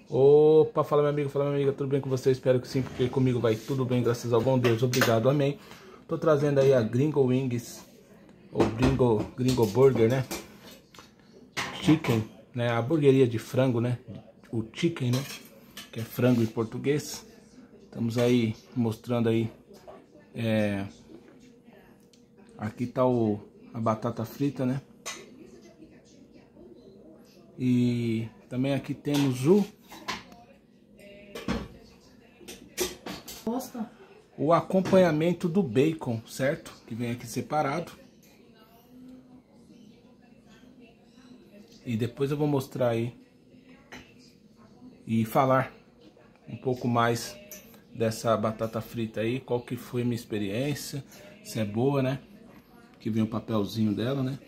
Opa, fala meu amigo, fala minha amiga, tudo bem com você? Espero que sim, porque comigo vai tudo bem, graças ao bom Deus, obrigado, amém. Tô trazendo aí a Gringo Wings, ou Gringo Burger, né? Chicken, né? A hamburgueria de frango, né? O chicken, né? Que é frango em português. Estamos aí mostrando aí, aqui tá a batata frita, né? E também aqui temos o acompanhamento do bacon, certo? Que vem aqui separado. E depois eu vou mostrar aí e falar um pouco mais dessa batata frita aí, qual que foi a minha experiência, se é boa, né? Que vem o papelzinho dela, né?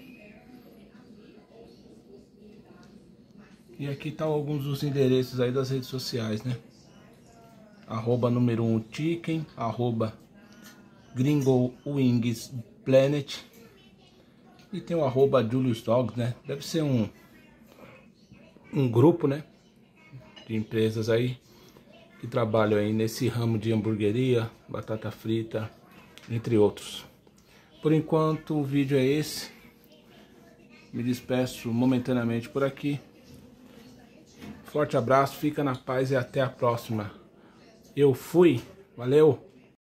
E aqui tá alguns dos endereços aí das redes sociais, né? Arroba número 1 Chicken, arroba Gringo Wings Planet. E tem o arroba Julius Dogs, né? Deve ser um grupo, né? De empresas aí que trabalham aí nesse ramo de hamburgueria, batata frita, entre outros. Por enquanto o vídeo é esse. Me despeço momentaneamente por aqui. Forte abraço, fica na paz e até a próxima. Eu fui, valeu!